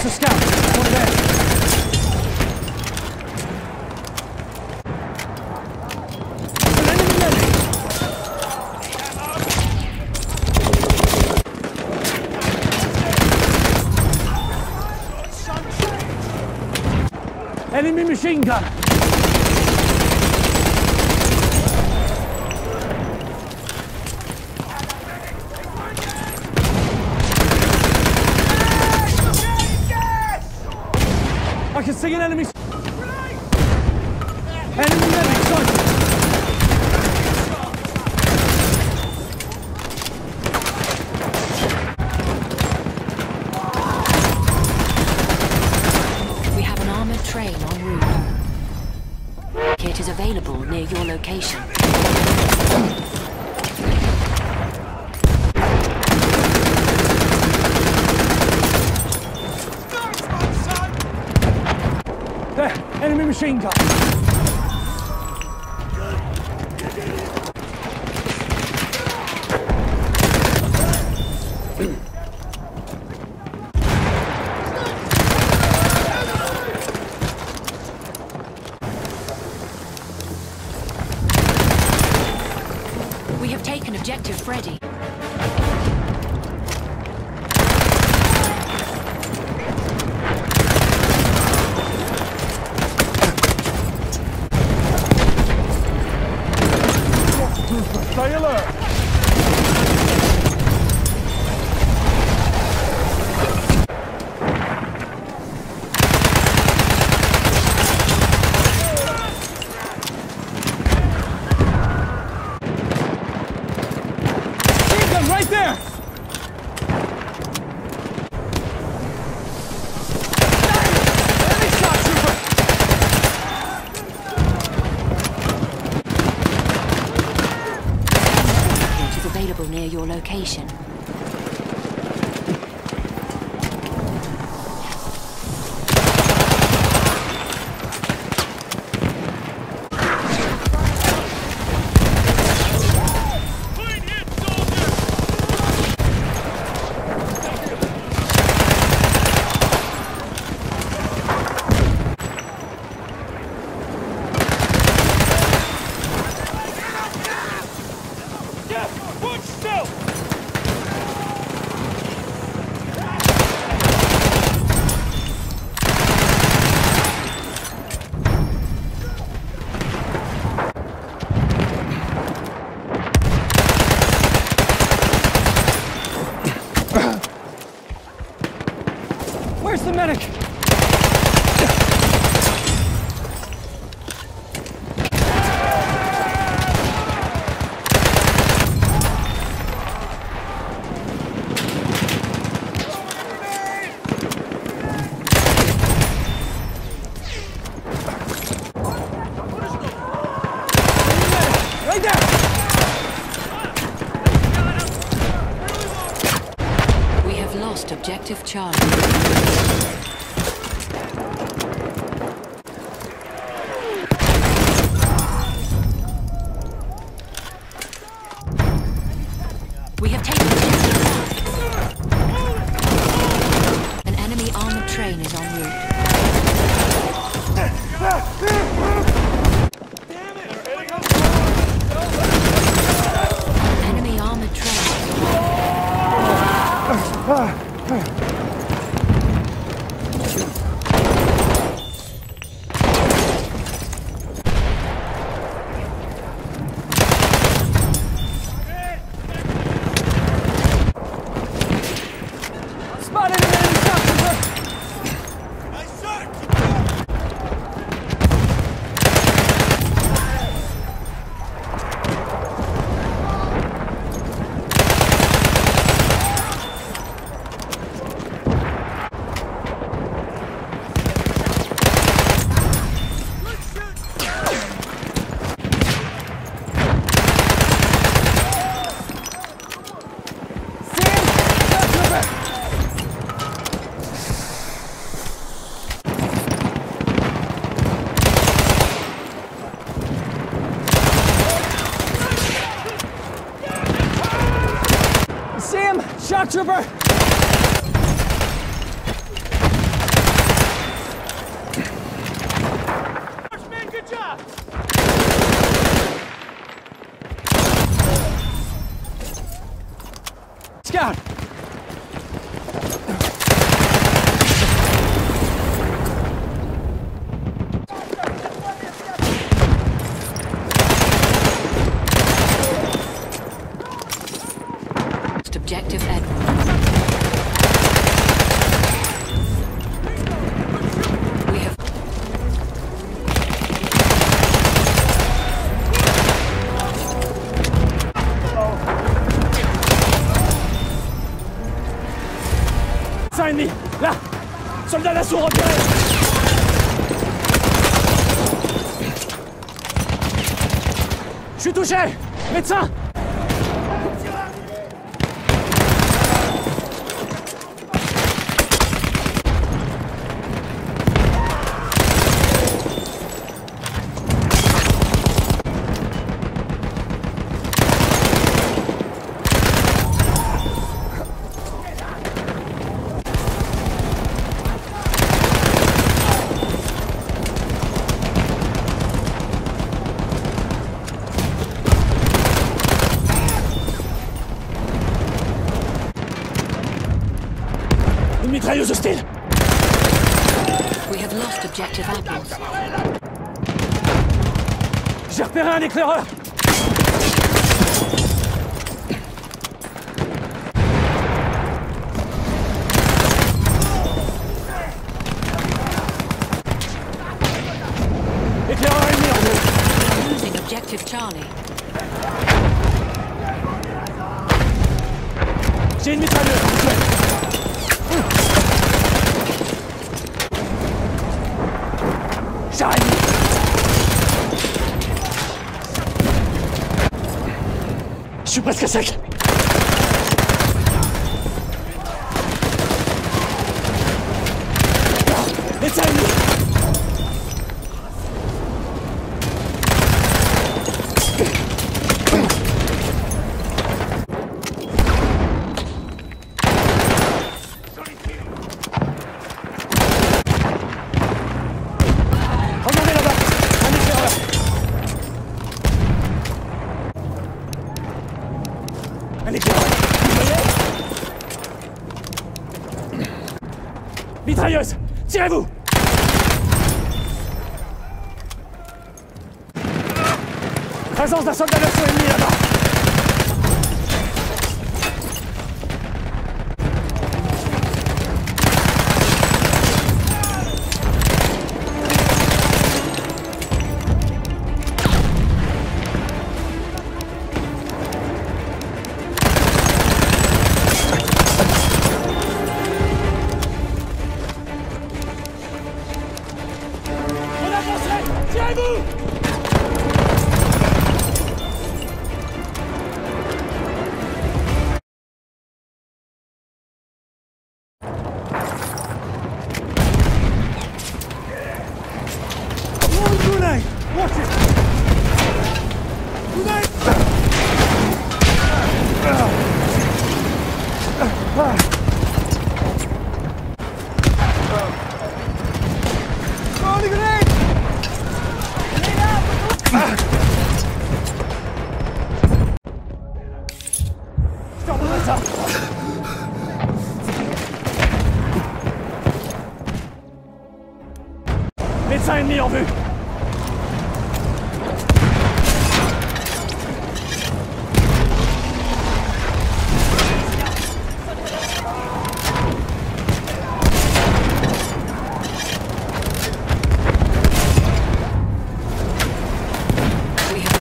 That's a scout. One there. An enemy medic. Enemy machine gun. I can see an enemy. Enemy medic sighted. We have an armored train en route. Kit is available near your location. There, enemy machine gun. We have taken objective Freddy. Stay alert. Machine gun right there. Enemy shot trooper. Kit is available near your location. Where's the medic? Right there! We have lost objective Charlie. We have taken an enemy armored train is en route. Enemy armored train. Spotted an enemy shot trooper. Shock trooper! Médecin ennemi! Là! Soldat d'assaut repéré! Je suis touché! Médecin! Une mitrailleuse hostile! We have lost objective apples. J'ai repéré un éclaireur! Éclaireur ennemi en vue! Losing objective Charlie. J'ai une mitrailleuse, s'il vous plaît. J'arrive! Je suis presque à sec! Médecin ennemi! Regardez là-bas! Un éclaireur! Un éclaireur! Vous voyez? Mitrailleuse! Tirez-vous! Présence d'un soldat d'assaut ennemi là-bas! On avancerait! Tirez-vous! Grenade! Watch it! Grenade! Oh, the grenade! Je t'ordonnerai ça! Médecin ennemi en vue!